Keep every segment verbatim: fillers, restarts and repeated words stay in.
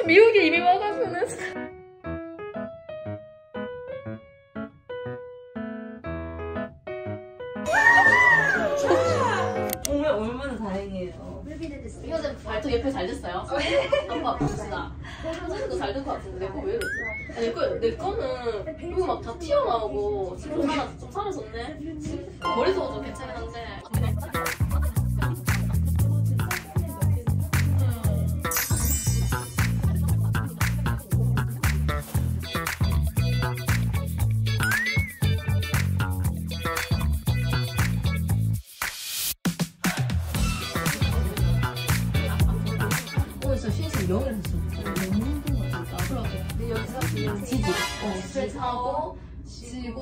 미국에 이미 와가지고는. 정말 얼마나 다행이에요. 이거 좀 발톱 옆에 잘 됐어요? 한번 봐봅시다. 선생님도 잘 된 것 같은데 내 거 왜 이러지? 아니 내, 거, 내 거는 이거 막 다 튀어나오고 지금 하나 좀 사라졌네? 머리도 좀 괜찮긴 한데 영을 했어. 너무 힘든 거 같아. 그러게. 근데 여기서 그냥 지지. 어, 스트레스 하고, 지고.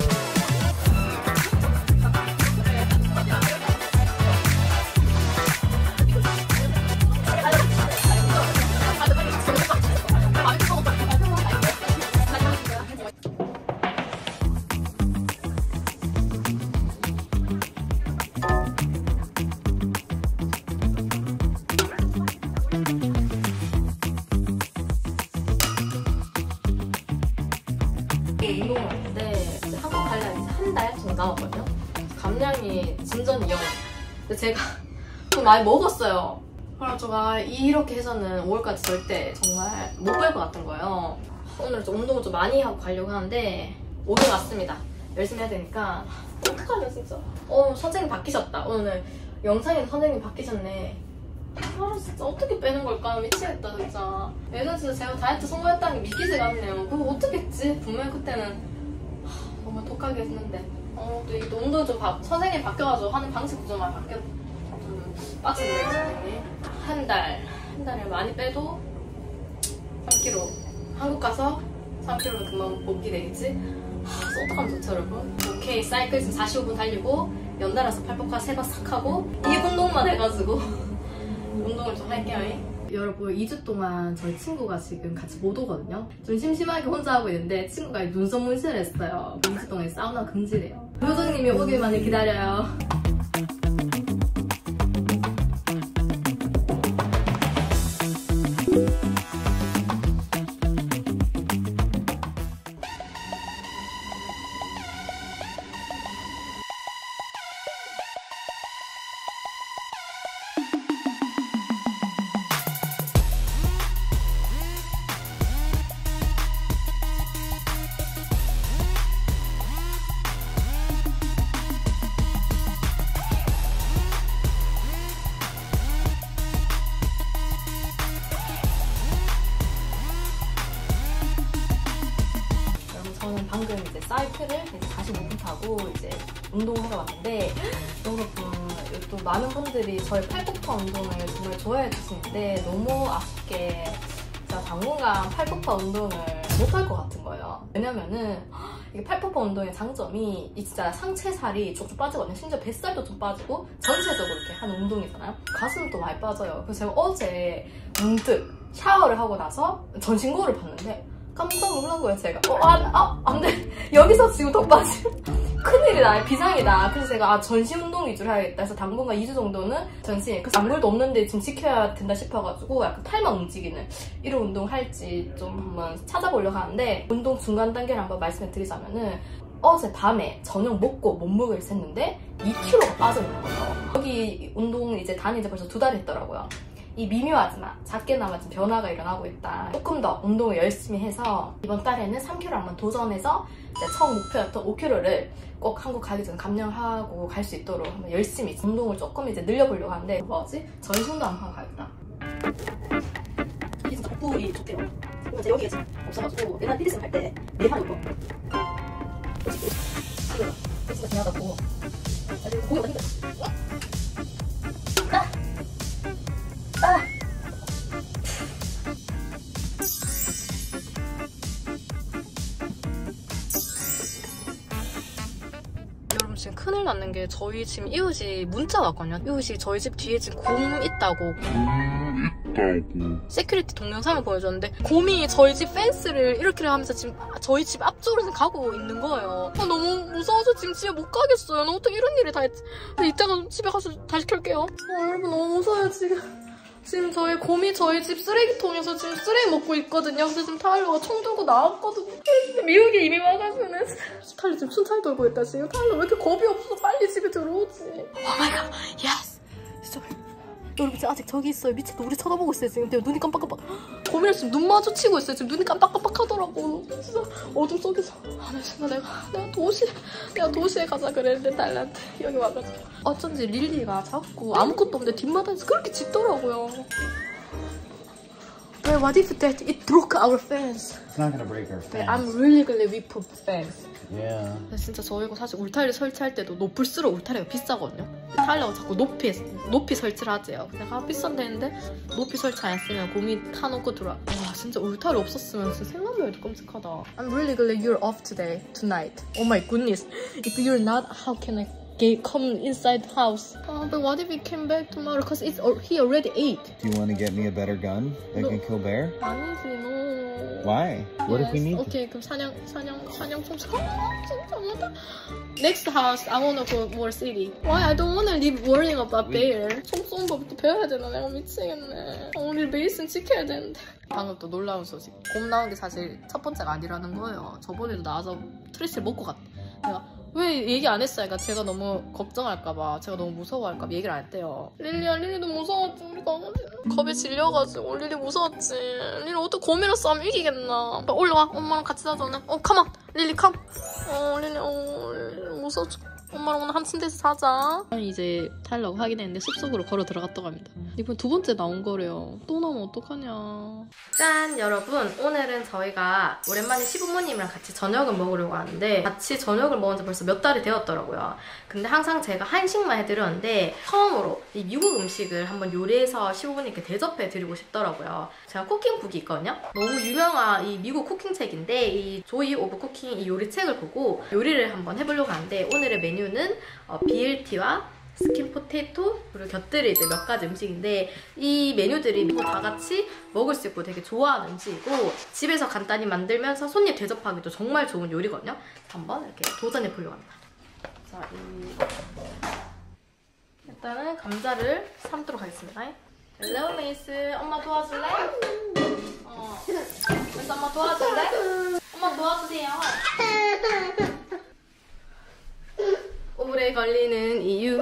운동을 하는데 한국 가려면 한 달 정도 남았거든요. 감량이 진전이 영. 근데 제가 좀 많이 먹었어요. 그래가지고 아, 이렇게 해서는 오월까지 절대 정말 못 뺄 것 같은 거예요. 오늘 좀 운동을 좀 많이 하고 가려고 하는데 오늘 왔습니다. 열심히 해야 되니까 어떡하냐 진짜. 어 선생님 바뀌셨다. 오늘 영상에서 선생님 바뀌셨네. 아 진짜 어떻게 빼는 걸까? 미치겠다 진짜. 예전 진짜 제가 다이어트 성공했다는 게 믿기지가 않네요. 그거 어떻게 했지? 분명히 그때는 하, 정말 독하게 했는데 어, 또 이게 운동 좀 바, 선생님이 바뀌어가지고 하는 방식도 좀 많이 바뀌어 좀 빡치네요 선생님이. 한 달, 한 달에 많이 빼도 삼 킬로그램 한국 가서 삼 킬로그램은 금방 복귀 되겠지? 하, 그래서 어떡하면 좋죠 여러분? 오케이 사이클 지금 사십오 분 달리고 연달아서 팔복화 세 번 싹 하고 이 운동만 해가지고 운동을 좀 할게요. 여러분 이 주 동안 저희 친구가 지금 같이 못 오거든요. 좀 심심하게 혼자 하고 있는데 친구가 눈썹 문신을 했어요. 이 주 동안 사우나 금지래요. 효정님이 오길만을 기다려요. 저는 방금 이제 사이클을 이제 사십오 분 타고 이제 운동을 하러 왔는데 여러분 또 많은 분들이 저의 팔복파 운동을 정말 좋아해 주시는데 너무 아쉽게 제가 당분간 팔복파 운동을 못 할 것 같은 거예요. 왜냐면은 이게 팔복파 운동의 장점이 이 진짜 상체살이 쭉쭉 빠지거든요. 심지어 뱃살도 좀 빠지고 전체적으로 이렇게 하는 운동이잖아요. 가슴도 많이 빠져요. 그래서 제가 어제 문득 샤워를 하고 나서 전신거울을 봤는데 깜짝 놀란 거예요, 제가. 어, 아, 아, 안 돼. 여기서 지금 더 빠지면 큰일이다. 비상이다. 그래서 제가 아, 전신 운동 위주로 해야겠다. 그래서 당분간 이 주 정도는 전신. 그 단물도 없는데 지금 지켜야 된다 싶어가지고 약간 팔만 움직이는 이런 운동 할지 좀 한번 찾아보려고 하는데 운동 중간 단계를 한번 말씀을 드리자면은 어제 밤에 저녁 먹고 몸무게를 쟀는데 이 킬로그램가 빠져있는 거예요. 여기 운동 이제 다닌 지 벌써 두 달 했더라고요. 이 미묘하지만 작게나마 좀 변화가 일어나고 있다. 조금 더 운동을 열심히 해서 이번 달에는 삼 킬로그램 한번 도전해서 이제 처음 목표였던 오 킬로그램를 꼭 한국 가기 전에 감량하고 갈 수 있도록 한번 열심히 운동을 조금 이제 늘려보려고 하는데 뭐지? 전신도 한번 하고 가야겠다. 이게 진짜 복부이 좋대요. 이제 여기에 지금 없어가지고 옛날 피트니스 할 때 매일 하는 거. 이거 진짜 중요하다고. 고기가 힘들어. 아! 여러분 지금 큰일 났는 게 저희 지금 이웃이 문자가 왔거든요. 이웃이 저희 집 뒤에 지금 곰 있다고 곰 있다고 세큐리티 동영상을 보여줬는데 곰이 저희 집 펜스를 이렇게 하면서 지금 저희 집 앞쪽으로 가고 있는 거예요. 아, 너무 무서워서 지금 집에 못 가겠어요. 나 어떻게 이런 일이 다 했지. 근데 이따가 집에 가서 다시 켤게요. 아, 여러분 너무 무서워요 지금. 지금 저희 곰이 저희 집 쓰레기통에서 지금 쓰레기 먹고 있거든요. 근데 지금 타일러가 총 들고 나왔거든요. 근데 미국에 이미 와가지고 타일러 지금 순찰 돌고 있다 지금. 타일러 왜 이렇게 겁이 없어. 빨리 집에 들어오지. 오 마이 갓. 예스. 진짜. 여러분 지금 아직 저기 있어요. 미쳤다. 우리 쳐다보고 있어요 지금. 눈이 깜빡깜빡. 곰이랑 지금 눈 마주치고 있어요. 지금 눈이 깜빡깜빡 하더라고. 진짜 어둠 속에서. 아, 나 진짜 내가 내가 도시 내가 도시에 가자 그랬는데 달란트 여기 와가지고 어쩐지 릴리가 자꾸 아무것도 없는데 뒷마당에서 그렇게 짖더라고요. But what if that it broke our fence? It's not gonna break our But fence. I'm really glad we put fence. Yeah. 근데 진짜 저희가 사실 울타리 설치할 때도 높을수록 울타리가 비싸거든요. 타일러가 자꾸 높이 높이 설치를 하재요. 내가 아, 비싼데 했는데 높이 설치 안 했으면 곰이 타놓고 들어와. 와 진짜 울타리 없었으면 진짜 생각만 해도 끔찍하다. I'm really glad you're off today, tonight. Oh my goodness. If you're not, how can I get, come inside the house? Oh, but what if he came back tomorrow? Cause it's he already ate. Do you want to get me a better gun that No. can kill bear? 아니지, no. Why? What if we Yes. need to? Okay, 그럼 사냥 사냥 사냥 좀 진짜 못하. Next house, I wanna go more city. Why I don't wanna live worrying about bear. 총 쏘는 법부터 배워야 되나? 내가 미치겠네. 우리 베이스는 지켜야 되는데. 방금 또 놀라운 소식. 곰 나온 게 사실 첫 번째가 아니라는 거예요. 저번에도 나와서 트레스를 먹고 갔대. 내가 왜 얘기 안 했어요? 그러니까 제가 너무 걱정할까봐, 제가 너무 무서워할까봐 얘기를 안 했대요. 릴리야, 릴리도 무서웠지, 우리 강아지. 겁에 질려가지고 릴리 무서웠지. 릴리 어떻게 곰이랑 싸우면 이기겠나. 올라와, 엄마랑 같이 자자. 어, 컴온. 릴리 컴. 어, 릴리, 어, 릴리 무서워. 엄마랑 오늘 한 침대에서 자자. 이제 타일러가 확인했는데 숲속으로 걸어 들어갔다고 합니다. 이번 두 번째 나온 거래요. 또 나오면 어떡하냐. 짠! 여러분, 오늘은 저희가 오랜만에 시부모님이랑 같이 저녁을 먹으려고 하는데 같이 저녁을 먹은 지 벌써 몇 달이 되었더라고요. 근데 항상 제가 한식만 해드렸는데 처음으로 이 미국 음식을 한번 요리해서 시부모님께 대접해드리고 싶더라고요. 제가 쿠킹북이 있거든요. 너무 유명한 이 미국 쿠킹책인데 이 조이 오브 쿠킹 이 요리책을 보고 요리를 한번 해보려고 하는데 오늘의 메뉴 는 어, 비엘티와 스킨 포테이토 그리고 곁들일 이제 몇 가지 음식인데 이 메뉴들이 모두 다 같이 먹을 수 있고 되게 좋아하는 음식이고 집에서 간단히 만들면서 손님 대접하기도 정말 좋은 요리거든요. 한번 이렇게 도전해 보려고 합니다. 자, 이... 일단은 감자를 삶도록 하겠습니다. 헬로 메이스, 엄마 도와줄래? 어, 메이스 엄마 도와줄래? 엄마 도와주세요. 오래 걸리는 이유.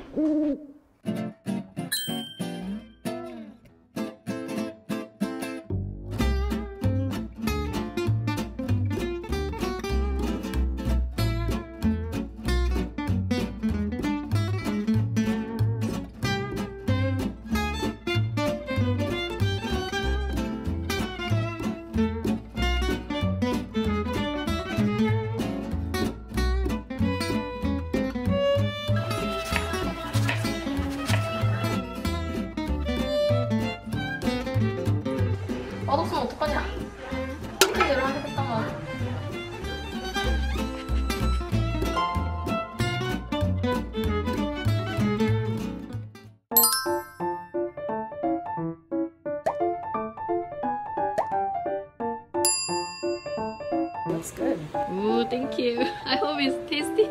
맛없으면 어떡하냐? 시키대로 하겠단 말이야. Looks good. Ooh, thank you. I hope it's tasty.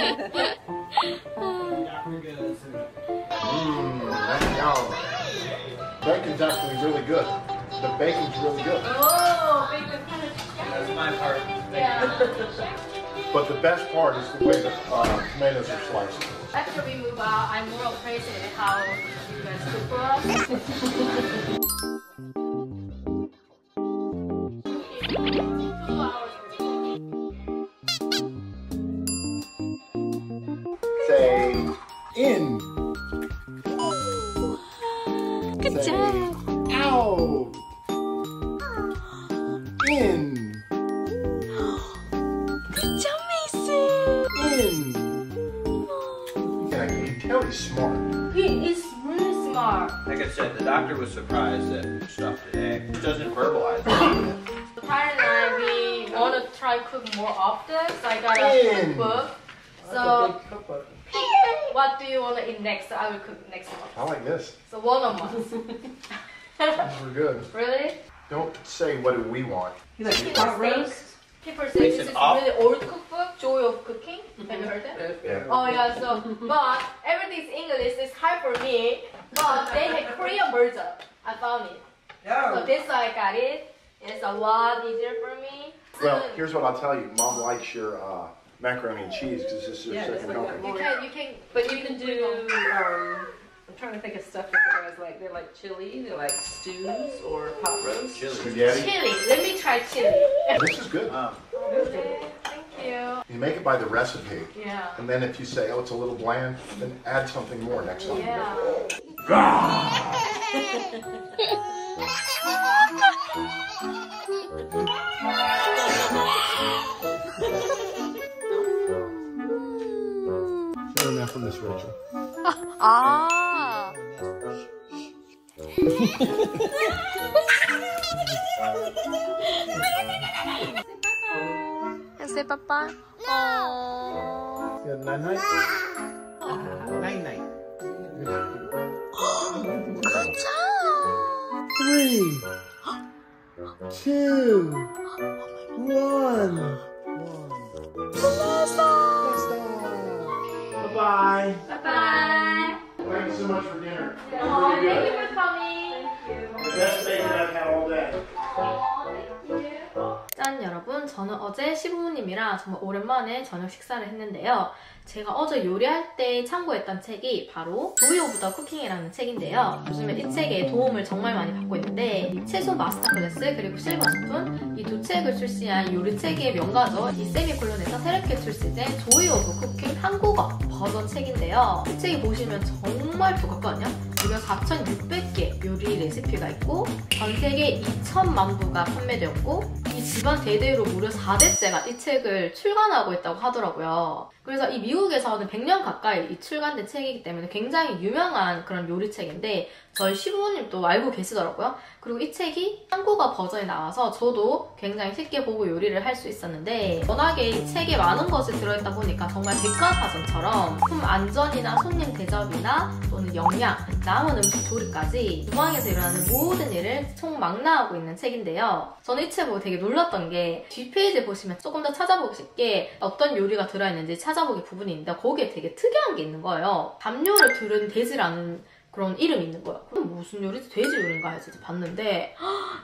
Mmm, yum. Bacon's actually really good. The bacon's really good. Oh, bacon. That's my part. Yeah. But the best part is the way the uh, tomatoes are sliced. After we move out, I'm more appreciative how you guys cook for us. Say in. Good Say job. out. In. Good job, Mason. In. And I can tell he's smart. He is really smart. Like I said, the doctor was surprised that stuffed egg doesn't verbalize it. Tyler and I, we want to try cook more often, so I got a In. cookbook. So, pick what do you want to eat next? So I will cook next month. I like this. So one of us. These were good. Really? Don't say what do we want. Like People pot say, roast? people say Mix this it is up. really old cookbook, Joy of Cooking. Have you heard it? Yeah. Oh yeah, so, but everything's English, it's hard for me. But they had Korean version. I found it. So this I got it. It's a lot easier for me. Well, here's what I'll tell you. Mom likes your uh, macaroni and cheese because this is her Yeah, second it's like helping. You can, you can, But you can do, um, I'm trying to think of stuff that the guys like. They're like chili, they're like stews or pot roast. Chili. Spaghetti. chili. Let me try chili. This is good. Um, Okay, thank you. You make it by the recipe. Yeah. And then if you say, oh, it's a little bland, then add something more next time. Yeah. Fair enough from Miss Rachel. 아. Say papa. Oh. Yeah, night night. Night night. Good job. Three, two, one. Bye-bye. Bye. Thank you so much for dinner. Oh, thank you for coming. The best bacon I've had all day. 짠 여러분, 저는 어제 시부모님이랑 정말 오랜만에 저녁 식사를 했는데요. 제가 어제 요리할 때 참고했던 책이 바로 조이 오브 더 쿠킹이라는 책인데요. 요즘에 이 책에 도움을 정말 많이 받고 있는데 채소 마스터 클래스 그리고 실버 스푼 이 두 책을 출시한 요리책의 명가죠. 이 세미콜론에서 새롭게 출시된 조이 오브 쿠킹 한국어 버전 책인데요. 이 책이 보시면 정말 두껍거든요. 무려 사천육백 개 요리 레시피가 있고 전 세계 이천만 부가 판매되었고 이 집안 대대로 무려 사 대째가 이 책을 출간하고 있다고 하더라고요. 그래서 이 미국에서는 백 년 가까이 이 출간된 책이기 때문에 굉장히 유명한 그런 요리책인데 저희 시부모님도 알고 계시더라고요. 그리고 이 책이 한국어 버전이 나와서 저도 굉장히 쉽게 보고 요리를 할 수 있었는데 워낙에 이 책에 많은 것이 들어있다 보니까 정말 백과사전처럼 품 안전이나 손님 대접이나 또는 영양, 남은 음식 조리까지 주방에서 일어나는 모든 일을 총망라하고 있는 책인데요. 저는 이 책 보고 되게 놀랐던 게 뒷페이지 보시면 조금 더 찾아보기 쉽게 어떤 요리가 들어있는지 찾아보기 부분이 있는데 거기에 되게 특이한 게 있는 거예요. 담요를 두른 돼지라는 그런 이름이 있는 거야. 그럼 무슨 요리지? 돼지 요리인가 해서 봤는데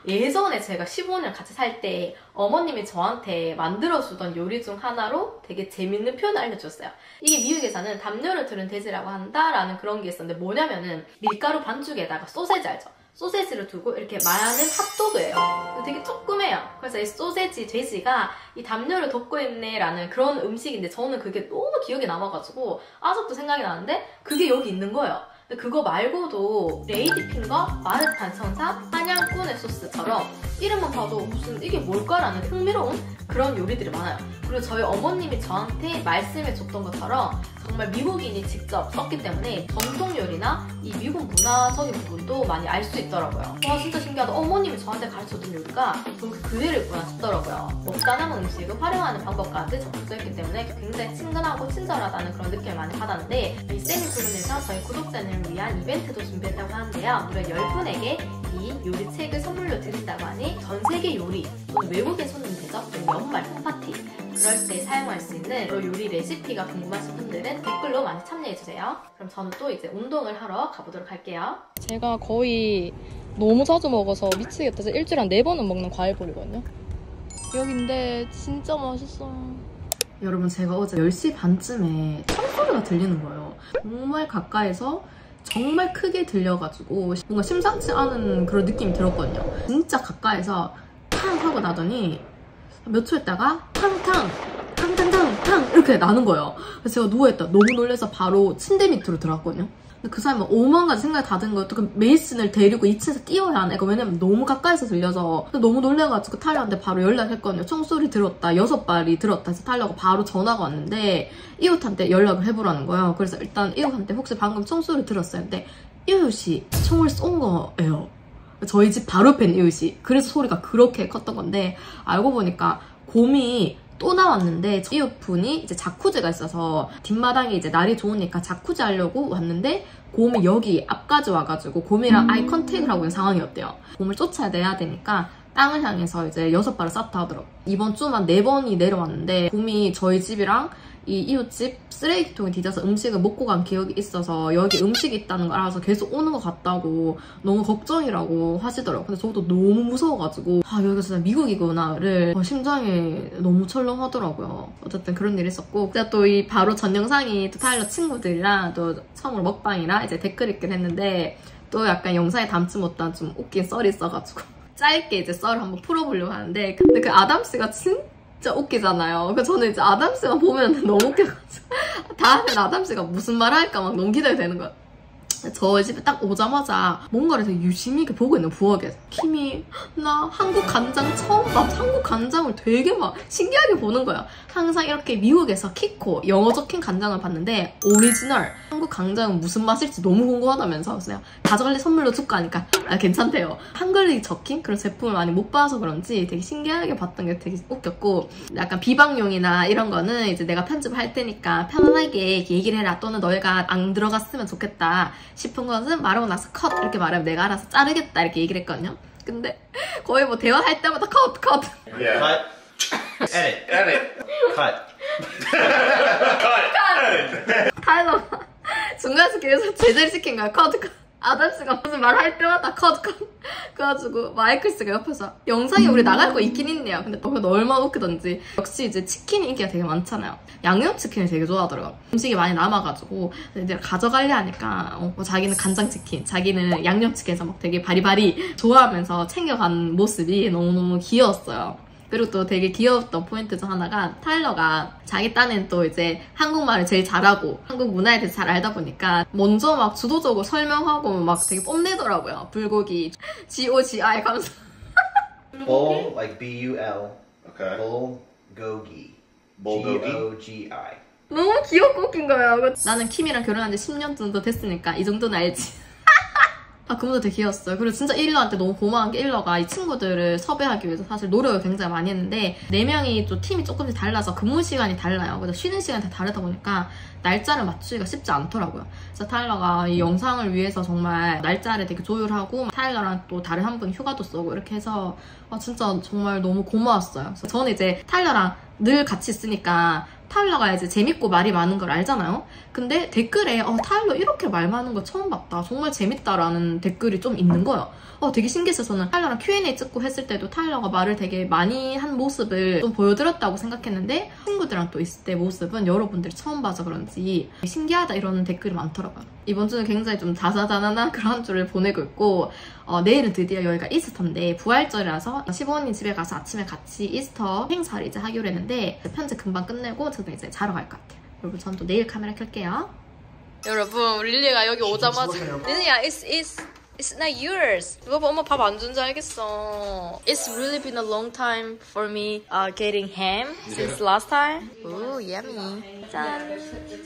예전에 제가 시부모님이랑 같이 살 때 어머님이 저한테 만들어주던 요리 중 하나로 되게 재밌는 표현을 알려줬어요. 이게 미국에서는 담요를 두른 돼지라고 한다라는 그런 게 있었는데 뭐냐면은 밀가루 반죽에다가 소세지 알죠? 소세지를 두고 이렇게 많은 핫도그예요. 되게 조그매요. 그래서 이 소세지 돼지가 이 담요를 덮고 있네라는 그런 음식인데 저는 그게 너무 기억에 남아가지고 아직도 생각이 나는데 그게 여기 있는 거예요. 근데 그거 말고도 레이디핑거, 마르탄 천사, 한양꾼의 소스처럼 이름만 봐도 무슨 이게 뭘까라는 흥미로운 그런 요리들이 많아요. 그리고 저희 어머님이 저한테 말씀해줬던 것처럼 정말 미국인이 직접 썼기 때문에 전통 요리나 이 미국 문화적인 부분도 많이 알 수 있더라고요. 와 진짜 신기하다. 어머님이 저한테 가르쳐준 요리가 좀 그대로 있구나 싶더라고요. 먹다 남은 음식을 활용하는 방법까지 적극적이기 때문에 굉장히 친근하고 친절하다는 그런 느낌을 많이 받았는데 이 세미콜론에서 저희 구독자님을 위한 이벤트도 준비했다고 하는데요. 무려 열 분에게 이 요리책을 선물로 드린다고 하니 전 세계 요리 또는 외국인 손님 대접 또는 연말 홈파티 그럴 때 사용할 수 있는 그런 요리 레시피가 궁금하신 분들은 댓글로 많이 참여해주세요. 그럼 저는 또 이제 운동을 하러 가보도록 할게요. 제가 거의 너무 자주 먹어서 미치겠다. 제가 일주일에 한 네 번은 먹는 과일볼이거든요. 여긴데 진짜 맛있어. 여러분 제가 어제 열 시 반쯤에 총소리가 들리는 거예요. 정말 가까이서 정말 크게 들려가지고 뭔가 심상치 않은 그런 느낌이 들었거든요. 진짜 가까이서 탕 하고 나더니 몇 초 있다가 탕탕 탕탕탕탕 이렇게 나는 거예요. 그래서 제가 누워있다 너무 놀라서 바로 침대 밑으로 들어갔거든요. 근데 그 사람은 오만 가지 생각이 다 든 거예요. 그 메이슨을 데리고 이 층에서 뛰어야 하네. 왜냐면 너무 가까이서 들려서 너무 놀래가지고 타려한테 바로 연락했거든요. 총소리 들었다, 여섯 발이 들었다 해서 타려고 바로 전화가 왔는데 이웃한테 연락을 해보라는 거예요. 그래서 일단 이웃한테 혹시 방금 총소리 들었어요? 근데 이웃이 총을 쏜 거예요. 저희 집 바로 옆에 있는 이웃이. 그래서 소리가 그렇게 컸던 건데 알고 보니까 곰이 또 나왔는데 이웃분이 이제 자쿠지가 있어서 뒷마당이 이제 날이 좋으니까 자쿠지 하려고 왔는데 곰이 여기 앞까지 와가지고 곰이랑 아이 컨택을 하고 있는 상황이었대요. 곰을 쫓아내야 되니까 땅을 향해서 이제 여섯 발을 쐈다 하더라고요. 이번 주만 네 번이 내려왔는데 곰이 저희 집이랑 이 이웃집 쓰레기통에 뒤져서 음식을 먹고 간 기억이 있어서 여기 음식이 있다는 걸 알아서 계속 오는 것 같다고 너무 걱정이라고 하시더라고요. 근데 저도 너무 무서워가지고 아 여기가 진짜 미국이구나를 심장이 너무 철렁하더라고요. 어쨌든 그런 일이 있었고 제가 또 이 바로 전 영상이 또 타일러 친구들이랑 또 처음으로 먹방이랑 이제 댓글 읽기를 했는데 또 약간 영상에 담지 못한 좀 웃긴 썰이 있어가지고 짧게 이제 썰을 한번 풀어보려고 하는데 근데 그 아담씨가 진짜 웃기잖아요. 그래서 저는 이제 아담씨만 보면 너무 웃겨가지고 다음엔 아담씨가 무슨 말 할까 막 너무 기대가 되는 거야. 저 집에 딱 오자마자 뭔가를 되게 유심히 이렇게 보고 있는 부엌에서 키미 나 한국 간장 처음 봐. 한국 간장을 되게 막 신기하게 보는 거야. 항상 이렇게 미국에서 키코 영어 적힌 간장을 봤는데 오리지널 한국 간장은 무슨 맛일지 너무 궁금하다면서 그래서 내가 가져갈래 선물로 줄까 하니까 아 괜찮대요. 한글이 적힌 그런 제품을 많이 못 봐서 그런지 되게 신기하게 봤던 게 되게 웃겼고 약간 비방용이나 이런 거는 이제 내가 편집할 테니까 편안하게 얘기를 해라 또는 너희가 안 들어갔으면 좋겠다 싶은 것은 말하고 나서 컷 이렇게 말하면 내가 알아서 자르겠다 이렇게 얘기를 했거든요. 근데 거의 뭐 대화할 때마다 컷 컷. Yeah. Cut. Edit. Edit. Cut. 컷. 타일러 중간에서 계속 제재를 시킨 거야. 컷 컷. 아담씨가 무슨 말 할 때마다 컷 컷. 그래가지고 마이클씨가 옆에서 영상에 우리 나갈 거 있긴 있네요. 근데 너 얼마나 웃기던지. 역시 이제 치킨이 인기가 되게 많잖아요. 양념치킨을 되게 좋아하더라고요. 음식이 많이 남아가지고 이제 가져갈래 하니까 어, 뭐 자기는 간장치킨, 자기는 양념치킨에서 막 되게 바리바리 좋아하면서 챙겨간 모습이 너무너무 귀여웠어요. 그리고 또 되게 귀여웠던 포인트 중 하나가 타일러가 자기 딴엔 또 이제 한국말을 제일 잘하고 한국 문화에 대해서 잘 알다 보니까 먼저 막 주도적으로 설명하고 막 되게 뽐내더라고요. 불고기 G O G I 감사. Bull, like B U L. Okay. Bulgogi. Bulgogi? G O G I. 너무 귀엽고 웃긴 거예요. 나는 킴이랑 결혼한 지 십 년 정도 됐으니까 이 정도는 알지. 아, 그분도 되게 귀여웠어요. 그리고 진짜 일러한테 너무 고마운 게 일러가 이 친구들을 섭외하기 위해서 사실 노력을 굉장히 많이 했는데 네 명이 또 팀이 조금씩 달라서 근무 시간이 달라요. 그래서 쉬는 시간이 다 다르다 보니까 날짜를 맞추기가 쉽지 않더라고요. 그래서 타일러가 이 영상을 위해서 정말 날짜를 되게 조율하고 타일러랑 또 다른 한 분 휴가도 쓰고 이렇게 해서 아, 진짜 정말 너무 고마웠어요. 그래서 저는 이제 타일러랑 늘 같이 있으니까 타일러가 이제 재밌고 말이 많은 걸 알잖아요? 근데 댓글에 어, 타일러 이렇게 말 많은 거 처음 봤다. 정말 재밌다라는 댓글이 좀 있는 거예요. 어, 되게 신기했어요. 저는 타일러랑 큐 앤 에이 찍고 했을 때도 타일러가 말을 되게 많이 한 모습을 좀 보여드렸다고 생각했는데 친구들이랑 또 있을 때 모습은 여러분들이 처음 봐서 그런지 신기하다 이런 댓글이 많더라고요. 이번 주는 굉장히 좀 다사다난한 그런 주를 보내고 있고 어, 내일은 드디어 여기가 이스터인데 부활절이라서 시부모님 집에 가서 아침에 같이 이스터 행사를 이제 하기로 했는데 편집 금방 끝내고 저도 이제 자러 갈 것 같아요. 여러분 전 또 내일 카메라 켤게요. 여러분 릴리가 여기 오자마자 릴리야 it's, it's, it's not yours. 누가 봐 엄마 밥 안 준 줄 알겠어. It's really been a long time for me uh, getting ham since last time. Ooh yummy. 짠.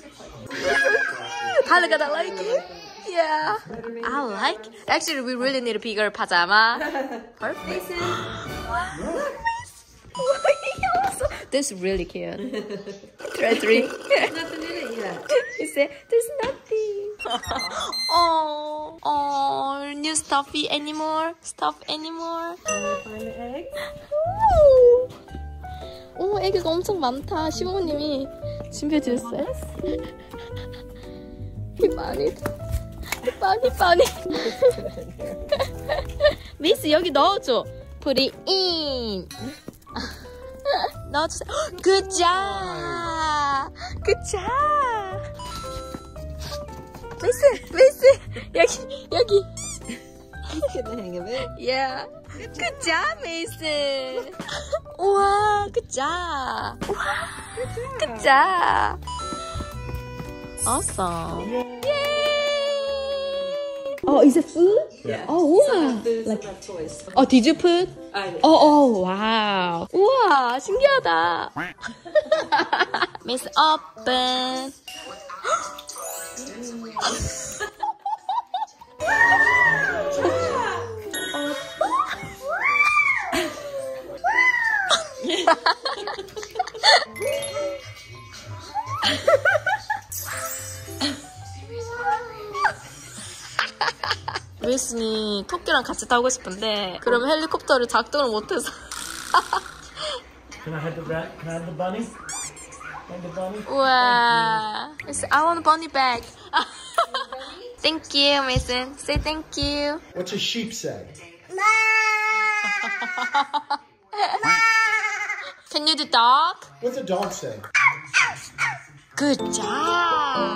Tyler gonna like it? Yeah. I like. Actually, we really need a bigger pajama. Perfect. This is really cute. Try three. Nothing in it yet. He said, "There's nothing." Oh, oh, new stuffy anymore? Stuff anymore? Find the egg. 오, 애기가 엄청 많다. 시부모님이 준비해 주셨어요. 많이, 많이, 많이. 미스 여기 넣어줘. Put it in. 넣어주세요. Good job. Good job. 미스, 미스 여기, 여기. Get the hang of it. Yeah. Good job, Mason. 우와, good job. 우와, good job. Awesome. Yay. Oh, is it food? Yeah. Oh, wow. Some have food, some have toys. Oh, did you put? I did. Oh, oh, wow. 우와, 신기하다. Miss open. 윌슨이 토끼랑 같이 타고 싶은데 그러면 헬리콥터를 작동을 못해서 Can I have the rat? Can I have the bunny? And the bunny. Wow. It's, I want a bunny bag. Thank you, Mason. Say thank you. What's a sheep say? Can you do dog? What's a dog say? Good job.